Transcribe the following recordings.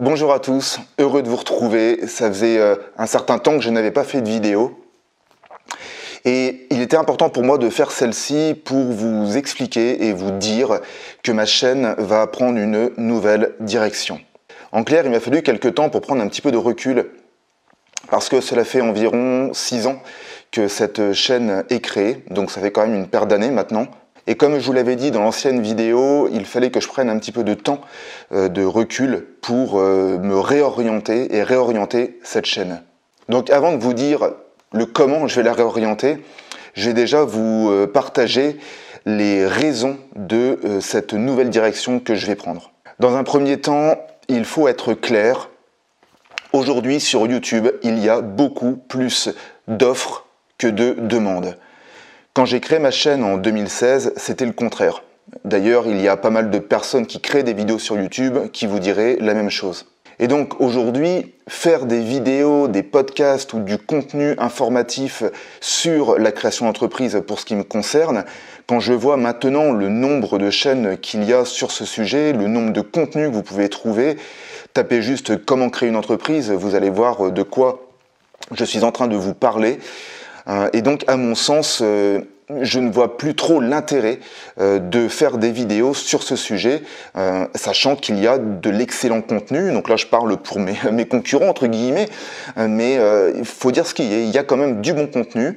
Bonjour à tous, heureux de vous retrouver. Ça faisait un certain temps que je n'avais pas fait de vidéo. Et il était important pour moi de faire celle-ci pour vous expliquer et vous dire que ma chaîne va prendre une nouvelle direction. En clair, il m'a fallu quelques temps pour prendre un petit peu de recul parce que cela fait environ 6 ans que cette chaîne est créée, donc ça fait quand même une paire d'années maintenant. Et comme je vous l'avais dit dans l'ancienne vidéo, il fallait que je prenne un petit peu de temps de recul pour me réorienter et réorienter cette chaîne. Donc avant de vous dire le comment je vais la réorienter, je vais déjà vous partager les raisons de cette nouvelle direction que je vais prendre. Dans un premier temps, il faut être clair. Aujourd'hui sur YouTube, il y a beaucoup plus d'offres que de demandes. Quand j'ai créé ma chaîne en 2016, c'était le contraire. D'ailleurs, il y a pas mal de personnes qui créent des vidéos sur YouTube qui vous diraient la même chose. Et donc aujourd'hui, faire des vidéos, des podcasts ou du contenu informatif sur la création d'entreprise pour ce qui me concerne, quand je vois maintenant le nombre de chaînes qu'il y a sur ce sujet, le nombre de contenus que vous pouvez trouver, tapez juste comment créer une entreprise, vous allez voir de quoi je suis en train de vous parler. Et donc, à mon sens, je ne vois plus trop l'intérêt de faire des vidéos sur ce sujet, sachant qu'il y a de l'excellent contenu. Donc là, je parle pour mes concurrents, entre guillemets, mais il faut dire ce qu'il y a. Il y a quand même du bon contenu.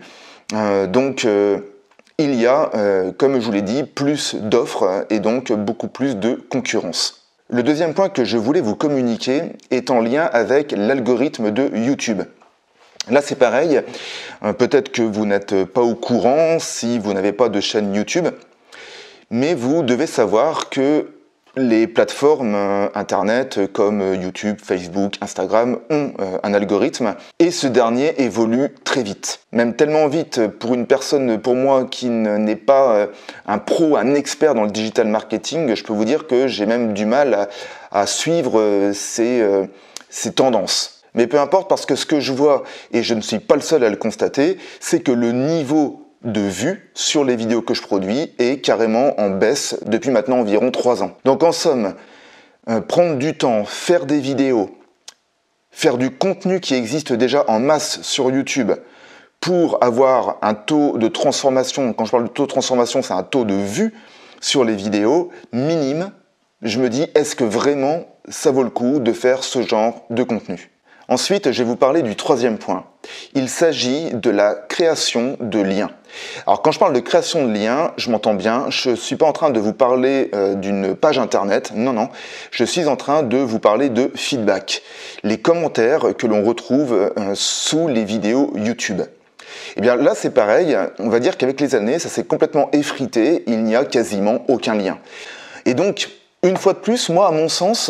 Il y a, comme je vous l'ai dit, plus d'offres et donc beaucoup plus de concurrence. Le deuxième point que je voulais vous communiquer est en lien avec l'algorithme de YouTube. Là, c'est pareil, peut-être que vous n'êtes pas au courant si vous n'avez pas de chaîne YouTube, mais vous devez savoir que les plateformes Internet comme YouTube, Facebook, Instagram ont un algorithme et ce dernier évolue très vite. Même tellement vite pour une personne, pour moi, qui n'est pas un pro, un expert dans le digital marketing, je peux vous dire que j'ai même du mal à suivre ces tendances. Mais peu importe, parce que ce que je vois, et je ne suis pas le seul à le constater, c'est que le niveau de vue sur les vidéos que je produis est carrément en baisse depuis maintenant environ 3 ans. Donc en somme, prendre du temps, faire des vidéos, faire du contenu qui existe déjà en masse sur YouTube pour avoir un taux de transformation, quand je parle de taux de transformation, c'est un taux de vue sur les vidéos minime, je me dis, est-ce que vraiment ça vaut le coup de faire ce genre de contenu ? Ensuite, je vais vous parler du troisième point. Il s'agit de la création de liens. Alors, quand je parle de création de liens, je m'entends bien, je ne suis pas en train de vous parler d'une page internet, non, je suis en train de vous parler de feedback, les commentaires que l'on retrouve sous les vidéos YouTube. Eh bien là, c'est pareil, on va dire qu'avec les années, ça s'est complètement effrité, il n'y a quasiment aucun lien. Et donc, une fois de plus, moi, à mon sens,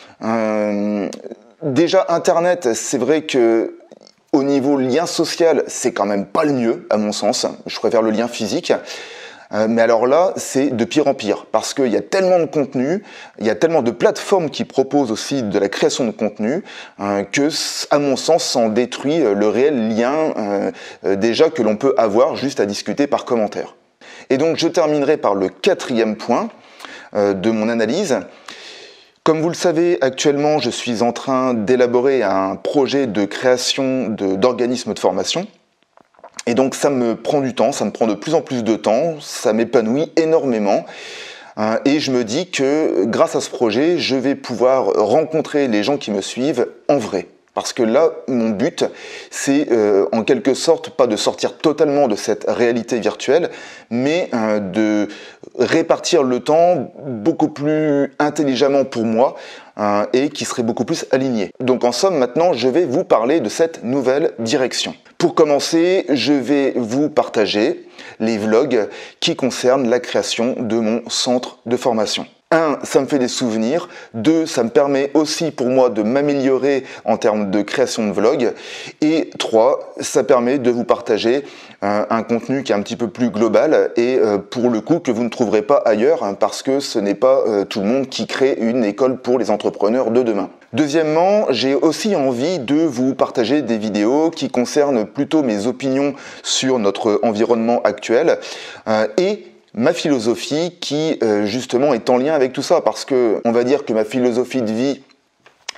déjà, Internet, c'est vrai que au niveau lien social, c'est quand même pas le mieux, à mon sens. Je préfère le lien physique. Mais alors là, c'est de pire en pire, parce qu'il y a tellement de contenu, il y a tellement de plateformes qui proposent aussi de la création de contenu, que, à mon sens, ça en détruit le réel lien déjà que l'on peut avoir juste à discuter par commentaire. Et donc, je terminerai par le quatrième point de mon analyse. Comme vous le savez, actuellement, je suis en train d'élaborer un projet de création d'organismes de formation. Et donc, ça me prend du temps, ça me prend de plus en plus de temps, ça m'épanouit énormément. Et je me dis que grâce à ce projet, je vais pouvoir rencontrer les gens qui me suivent en vrai. Parce que là, mon but, c'est en quelque sorte pas de sortir totalement de cette réalité virtuelle, mais de répartir le temps beaucoup plus intelligemment pour moi et qui serait beaucoup plus aligné. Donc en somme, maintenant, je vais vous parler de cette nouvelle direction. Pour commencer, je vais vous partager les vlogs qui concernent la création de mon centre de formation. 1, ça me fait des souvenirs. 2, ça me permet aussi pour moi de m'améliorer en termes de création de vlog. Et 3, ça permet de vous partager un contenu qui est un petit peu plus global et pour le coup que vous ne trouverez pas ailleurs parce que ce n'est pas tout le monde qui crée une école pour les entrepreneurs de demain. Deuxièmement, j'ai aussi envie de vous partager des vidéos qui concernent plutôt mes opinions sur notre environnement actuel et ma philosophie qui justement est en lien avec tout ça parce que on va dire que ma philosophie de vie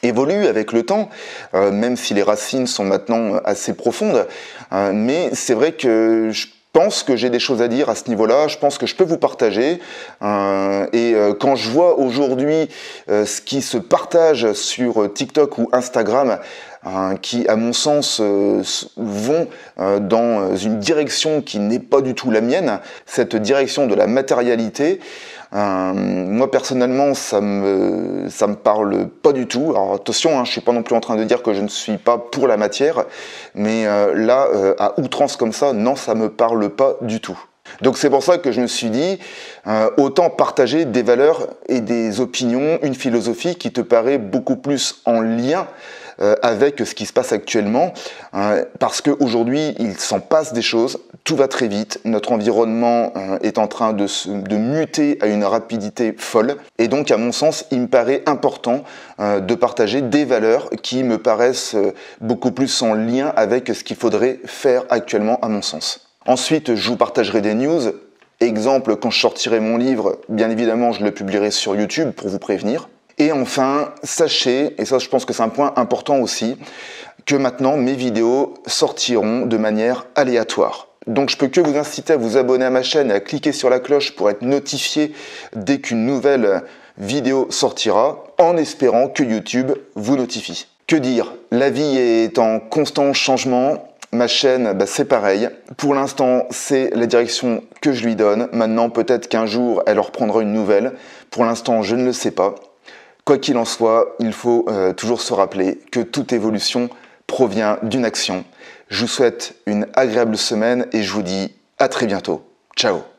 évolue avec le temps, même si les racines sont maintenant assez profondes. Mais c'est vrai que je pense que j'ai des choses à dire à ce niveau-là, je pense que je peux vous partager. Quand je vois aujourd'hui ce qui se partage sur TikTok ou Instagram, qui, à mon sens, vont dans une direction qui n'est pas du tout la mienne, cette direction de la matérialité, moi personnellement ça me parle pas du tout. Alors attention, je suis pas non plus en train de dire que je ne suis pas pour la matière, mais là à outrance comme ça, non, ça me parle pas du tout. Donc c'est pour ça que je me suis dit, autant partager des valeurs et des opinions, une philosophie qui te paraît beaucoup plus en lien avec ce qui se passe actuellement, parce qu'aujourd'hui il s'en passe des choses, tout va très vite, notre environnement est en train de muter à une rapidité folle, et donc à mon sens il me paraît important de partager des valeurs qui me paraissent beaucoup plus en lien avec ce qu'il faudrait faire actuellement à mon sens. Ensuite je vous partagerai des news. Exemple, quand je sortirai mon livre, bien évidemment je le publierai sur YouTube pour vous prévenir. Et enfin, sachez, et ça je pense que c'est un point important aussi, que maintenant mes vidéos sortiront de manière aléatoire. Donc je peux que vous inciter à vous abonner à ma chaîne et à cliquer sur la cloche pour être notifié dès qu'une nouvelle vidéo sortira, en espérant que YouTube vous notifie. Que dire? La vie est en constant changement. Ma chaîne, c'est pareil. Pour l'instant, c'est la direction que je lui donne. Maintenant, peut-être qu'un jour, elle reprendra une nouvelle. Pour l'instant, je ne le sais pas. Quoi qu'il en soit, il faut toujours se rappeler que toute évolution provient d'une action. Je vous souhaite une agréable semaine et je vous dis à très bientôt. Ciao!